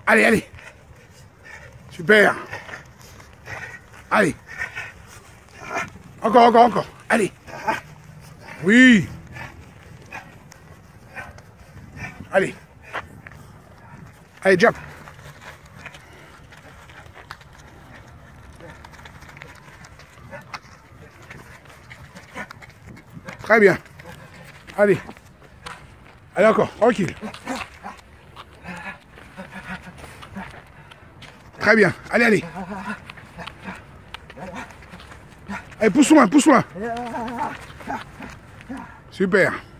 Allez, allez. Super. Allez. Encore, encore, encore. Allez. Oui. Allez. Allez, jump. Très bien. Allez. Allez encore, tranquille. Très bien. Allez, allez. Allez, pousse loin, pousse loin. Super.